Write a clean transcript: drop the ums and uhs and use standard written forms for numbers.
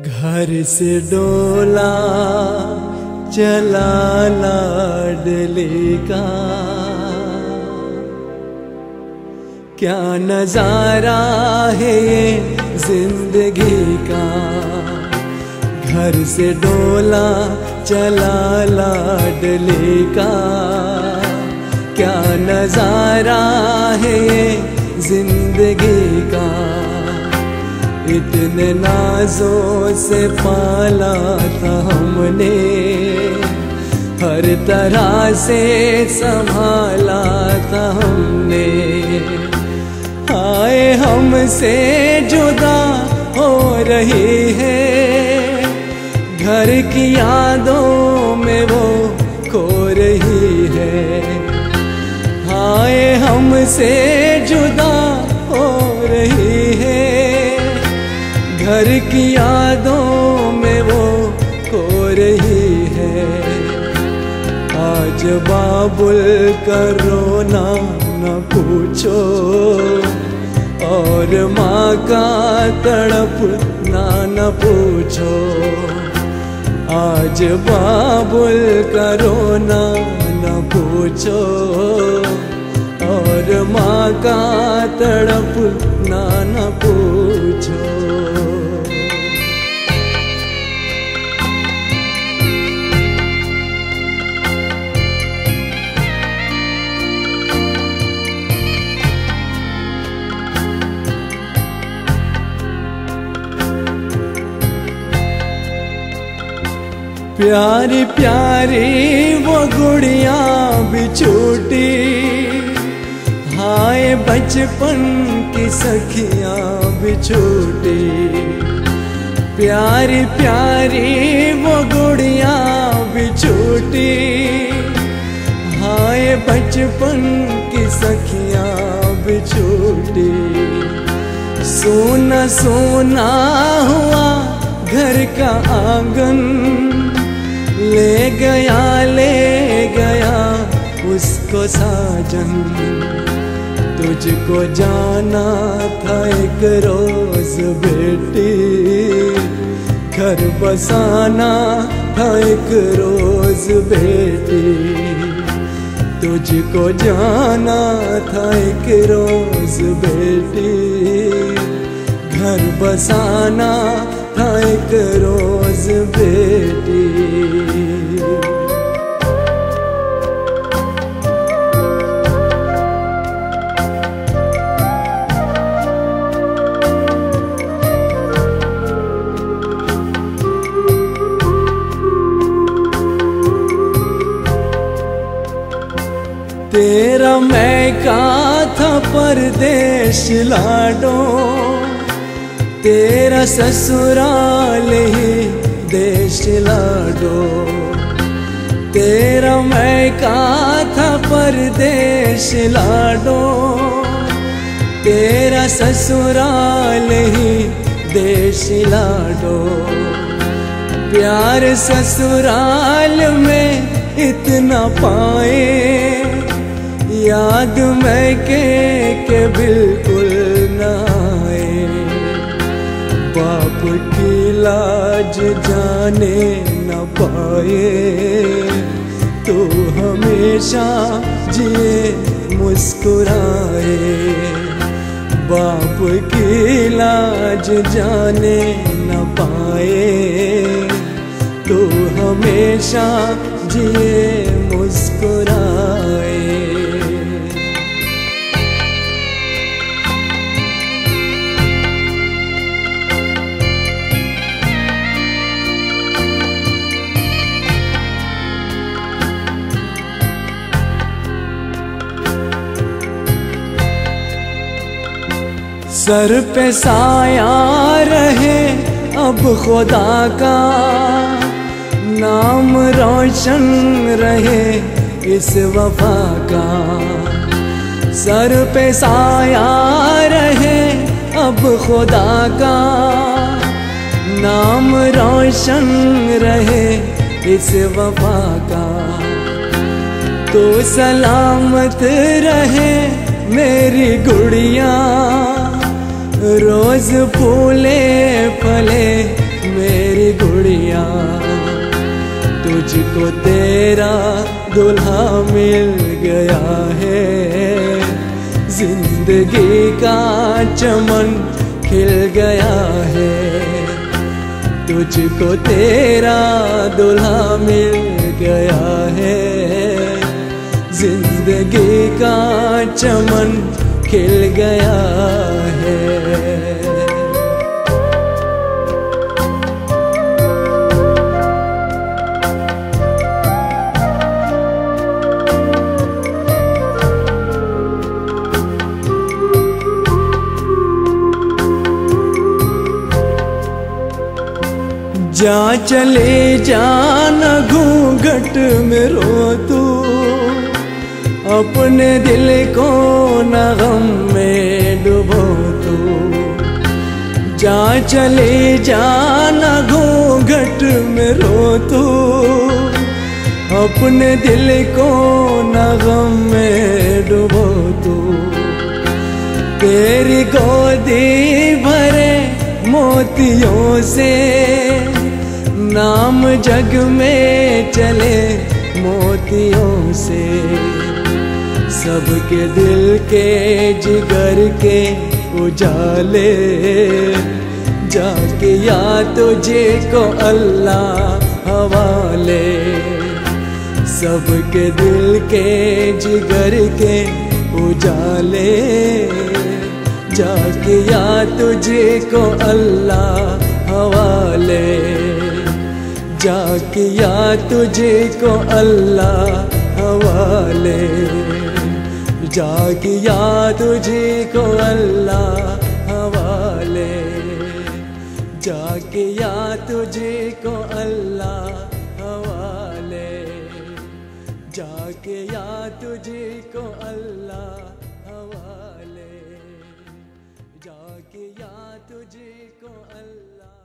घर से डोला चला लाडली का, क्या नजारा है ये जिंदगी का। घर से डोला चला लाडली का, क्या नजारा है ये जिंदगी का। इतने नाजों से पाला था हमने, हर तरह से संभाला था हमने। हाय हमसे जुदा हो रही है, घर की यादों में वो खो रही है। हाय हमसे जुदा हो रही है, घर की यादों में वो खो रही है। आज बाबुल का रोना न पूछो, और माँ का तड़पना न पूछो। आज बाबुल का रोना न पूछो, और माँ का तड़पना न पूछो। प्यारी प्यारी वो गुड़िया भी छूटी, हाय बचपन की सखियाँ भी छूटी। प्यारी प्यारी वो गुड़िया भी छूटी, हाय बचपन की सखियाँ भी छूटी। सोना सोना हुआ घर का आंगन, ले गया उसको साजन। तुझको जाना था एक रोज बेटी, घर बसाना था एक रोज बेटी। तुझको जाना था एक रोज बेटी, घर बसाना था एक रोज बेटी। तेरा मैका था परदेश लाडो, तेरा ससुराल ही देश लाडो। तेरा मैका था परदेश लाडो, तेरा ससुराल ही देश लाडो। प्यार ससुराल में इतना पाए, याद मैं के बिल्कुल न आए। बाप की लाज जाने न पाए, तू हमेशा जिए मुस्कुराए। बाप की लाज जाने न पाए, तू हमेशा जिए मुस्कुराए। सर पे साया रहे अब खुदा का, नाम रोशन रहे इस वफा का। सर पे साया रहे अब खुदा का, नाम रोशन रहे इस वफा का। तो सलामत रहे मेरी गुड़िया, रोज फूले फले मेरे चूड़ियाँ, तुझको तेरा दुल्हा मिल गया है। जिंदगी का चमन खिल गया है, तुझको तेरा दुल्हा मिल गया है। जिंदगी का चमन खिल गया है। जा चले जाना घूंघट में रो तू, अपने दिल को न गम में डुबो तू। जा चले जाना घूंघट में रो तू, अपने दिल को न गम में डुबो तू। तेरी गोदी भरे मोतियों से नाम जग में चले मोतियों से। सबके दिल के जिगर के उजाले, जाके या तुझे को अल्लाह हवाले। सबके दिल के जिगर के उजाले, जाके या तुझे को अल्लाह हवाले। जाके या तुझे को अल्लाह हवाले। जाके या तुझे को अल्लाह हवाले। जाके या तुझे को अल्लाह हवाले। जाके या तुझे को अल्लाह हवाले। जाके या तुझे को अल्लाह